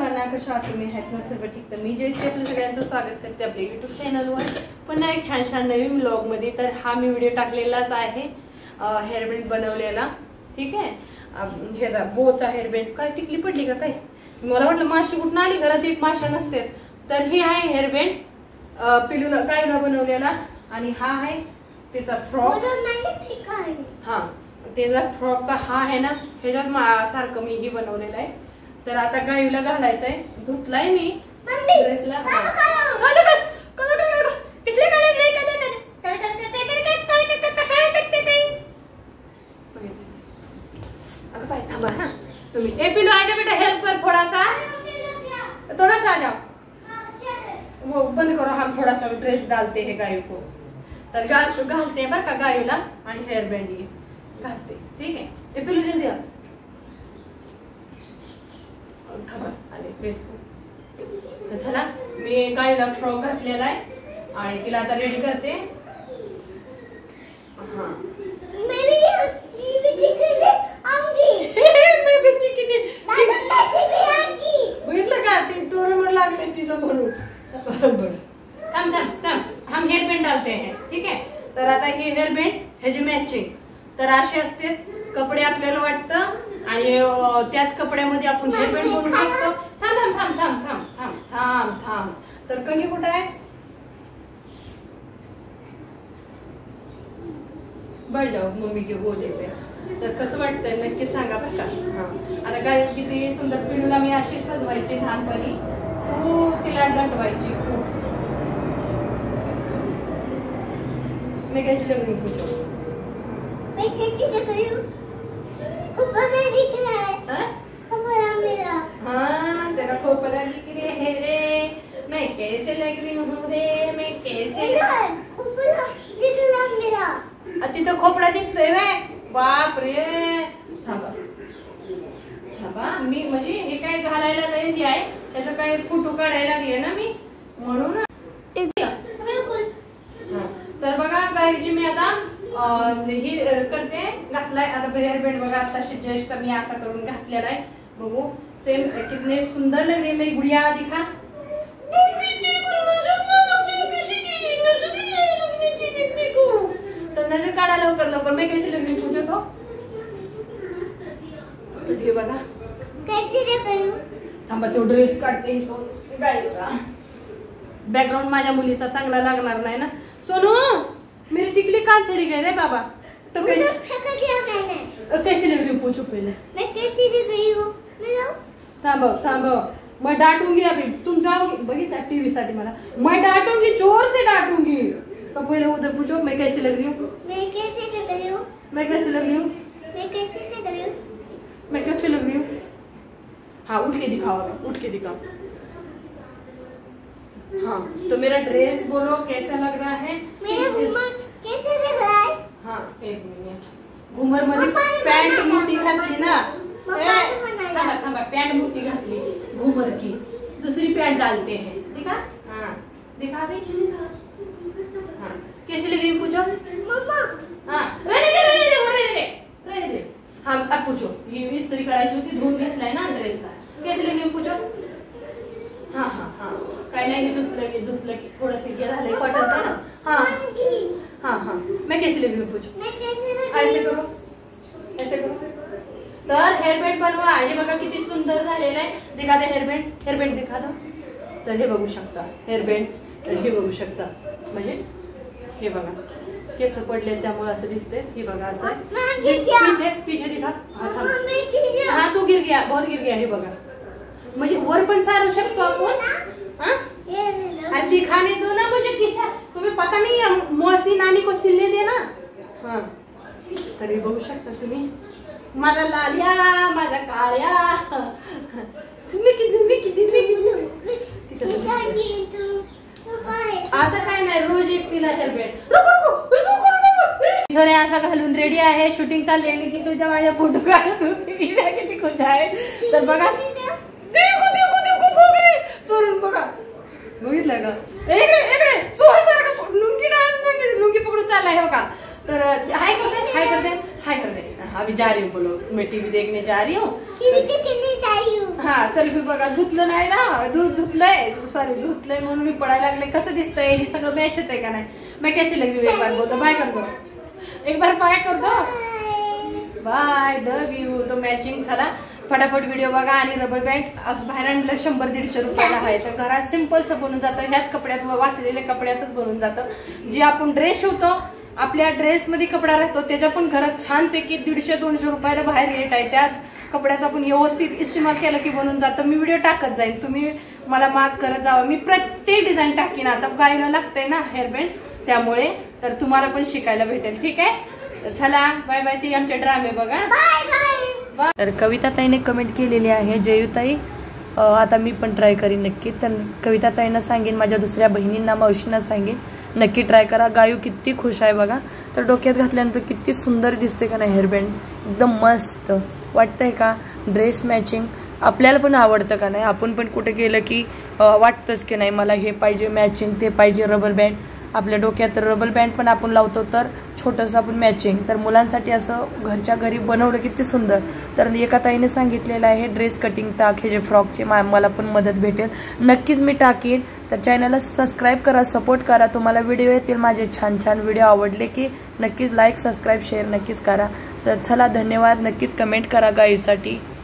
सर्वांना, कशा आहात तुम्ही? आहेत ना सर्व ठीक? तर मी जयश्री आपलं सगळ्यांचं स्वागत करते आपल्या युट्यूब चॅनलवर पुन्हा एक छान नवीन ब्लॉग मध्ये। तर हा मी व्हिडिओ टाकलेलाच आहे हेअरबँड बनवलेला, ठीक आहे। ह्याचा बोचा हेअरबँड। काय टिकली पडली का काय? मला वाटलं माशी कुठून आली, घरात एक माशा नसते। तर हे आहे हेअरबँड पिलूला गायला बनवलेला, आणि हा आहे त्याचा फ्रॉक। हा त्याचा फ्रॉकचा हा आहे ना, ह्याच्यात सारखं मी हे बनवलेलं आहे। तर आता गायूला घालायचंय, धुतलाय मी ड्रेसला। अगं बाय थांबा ना तुम्ही। ए पिलू आजा बेटा, हेल्प कर थोड़ा सा आ जाओ। वो बंद करो, हम थोड़ा सा ड्रेस डालते हैं गायू को। तर घालते बरं का गायूला, आणि हेअर बँड ये घालते, ठीक आहे। ए पिलू जल्दी आ। तर चला, मी गायला फ्रॉक घातलेला आहे आणि तिला आता रेडी करते। हा बघितलं का, ती तोरण लागले तिचं म्हणून। बरं थांब थांब थांब, हम हेअर बँड डालते हैं, ठीक आहे। तर आता हे हेअर बँड ह्याची मॅचिंग तर असे असते कपडे आपल्याला वाटतं, आणि त्याच कपड्यामध्ये आपण हेअर बँड बनवू शकतो। थांब थांब थांब थांब थांब थांब थांब थांब। तर कंगी कुठं आहे? बढ़ जाओ मम्मी के गोदे पे। तर कसं वाटतंय नक्की सांगा बरं का। हा आता गाय किती सुंदर, पिलूला मी अशी सजवायची लहानपणी, खूप तिला नटवायची खूप। मैं कैसी लग रही हूँ? मैं कैसी लग रही हूँ? खोपड़ा दिख रहा है। खोपड़ा मेरा। हाँ तेरा खोपड़ा दिख रहा है रे। मैं कैसे लग रही हूँ रे? मैं कैसे? खोपड़ा दिख रहा मेरा। तिथं खोपडा दिसतोय वे? बाप रे। थांबा थांबा, मी म्हणजे हे काय घालायला नाही आहे, त्याचा काय फोटो काढायला लागले ना मी, म्हणून। तर बघा गायची मी आता ही करते, घातलाय आता हेअर बँड। बघा आता जस्ट मी असा करून घातलेला आहे, बघू सेम कितने सुंदर लग रही है मेरी गुड़िया। दिखा तो नजर काढा लवकर लवकर। मैं कैसी लग रही हूँ पूछो तो? हे बघा कैसी लग रही हूँ? थांबा तो ड्रेस काढते गायचा। बॅकग्राऊंड माझ्या मुलीचा चांगला लागणार नाही ना। सोनू मेरी टिकली कहाँ चली गई रे बाबा? तो कैसे लग रही हूँ पूछो पहले। मैं कैसी लग रही हूँ? थांबो थांबो, मैं डांटूंगी अभी, तुम जाओगी। बघितला टीवी साठी मला, मैं डांटूंगी, जोर से डांटूंगी। तो पहले उधर पूछो मैं कैसी लग रही हूँ? मैं कैसी लग रही हूँ? मैं कैसी लग रही हूँ? मैं कैसी लग रही हूँ? मैं कैसी लग रही हूँ? हाँ उठ के दिखाओ, उठ के दिखाओ। हाँ तो मेरा ड्रेस बोलो कैसा लग रहा है? मेरा घूमर कैसे लग रहा है? हाँ एक मिनिट। घूमर मध्ये पॅन्ट मोठी घातली ना, थांबा थांबा, पॅन्ट मोठी घातली घूमर की, दूसरी पॅन्ट डालते हैं, दिखा? हाँ दिखा भी। हाँ कैसी लग रही पूछो मम्मा। हाँ रहने दे रहने दे रहने दे रहने दे। हाँ अब पूछो, ये इस्त्री करायची होती, धुवून घेतलाय ना ड्रेसला। कैसी लग रही पूछो? हाँ हाँ हाँ काय नाही, धुतलं की थोडंसं हे झालंय कॉटनचं ना। हाँ हाँ हाँ मैं कैसी लग रही हूँ पूछो? मैं कैसी लग रही हूँ? ऐसे करो, ऐसे करो। तर हेअर बँड बनवा, हे बघा किती सुंदर झालेलं आहे। दिखा दे हेअर बँड, हेअर बँड दिखा दो। तर हे बघू शकता हेअर बँड, तर हे बघू शकता, म्हणजे हे बघा केस पडले त्यामुळे असं दिसते। हे बघा असं पीछे पीछे दिखा। हाँ तू गिर गया, बहुत गिर गया। हे बघा म्हणजे वर पण सारू शकतो आपण। हाँ आणि दिखाने दो ना मुझे किशा, तुम्हें पता नहीं है मौसी नानी को सिलने देना। हाँ तरी बघू शकता तुम्ही, माझा लाल्या माझा काळ्या। तुम्ही किती आता काय नाही, रोज एक तिला हेअर बँड। सोने असा घालून रेडी आहे, शूटिंग चाललेली की तुझ्या माझ्या फोटो काढत होती, किती खुश आहे। तर बघा चोरून बघा, बघितलं का? इकडे चोर सारखं लुंगी पकडून चाललाय हो का। तर हाय कर दे। अभी जा रही हूँ, बोलो मैं टीवी देखने जा रही हूँ। टीवी देखने जा रही हूँ। हा तर मी बघा धुतलं नाही ना, दूध धुतलंय, सॉरी धुतलंय म्हणून मी पडायला लागले. कसं दिसतंय हे सगळं मॅच होतंय का नाही. मैं कैसी लग रही हूँ एक बार बोल दो, बाय कर दो, एक बार बाय कर दो, बाय द व्यू. तो मॅचिंग झाला. फटाफट व्हिडिओ बघा. आणि रबर बँड असं बाहेर आणलं 100-150 रुपयाला आहे. तर घरात सिंपलचं बनून जातं. ह्याच कपड्यात वाचलेल्या कपड्यातच बनून जातं. जे आपण ड्रेस शिवतो आपल्या ड्रेसमध्ये कपडा राहतो त्याच्या पण घरात छानपैकी 150-200 रुपयाला बाहेर रेट आहे. त्या कपड्याचा आपण व्यवस्थित इस्तेमाल केला की बनून जातं. मी व्हिडिओ टाकत जाईन, तुम्ही मला मार्क करत जावा. मी प्रत्येक डिझाईन टाकीन. आता गायला लागतंय ना हेअरबँड त्यामुळे, तर तुम्हाला पण शिकायला भेटेल. ठीक आहे, चला बाय बाय. ती आमचे ड्रामे बघा. तर कविता ताईने कमेंट केलेली आहे, जयुताई आता मी पण ट्राय करीन नक्की. तर कविता ताईंना सांगेन, माझ्या दुसऱ्या बहिणींना मावशींना सांगेन नक्की ट्राय करा. गायू किती खुश आहे बघा. तर डोक्यात घातल्यानंतर किती सुंदर दिसते का नाही हेअरबँड, एकदम मस्त वाटतंय का. ड्रेस मॅचिंग आपल्याला पण आवडतं का नाही. आपण पण कुठे गेलं की वाटतंच की नाही मला हे पाहिजे मॅचिंग, ते पाहिजे. रबर बँड आपल्या डोक्यात रबर बँड पण आपण लावतो तर छोटंसं आपण मॅचिंग. तर मुलांसाठी असं घरच्या घरी बनवलं किती सुंदर. तर एका ताईने सांगितलेलं आहे ड्रेस कटिंग टाक, हे जे फ्रॉकचे मला पण मदत भेटेल. नक्कीच मी टाकीन. तर चॅनलला सबस्क्राईब करा, सपोर्ट करा. तुम्हाला व्हिडिओ येतील माझे छान छान व्हिडिओ आवडले की नक्कीच लाईक सबस्क्राईब शेअर नक्कीच करा. तर चला धन्यवाद. नक्कीच कमेंट करा गाईसाठी.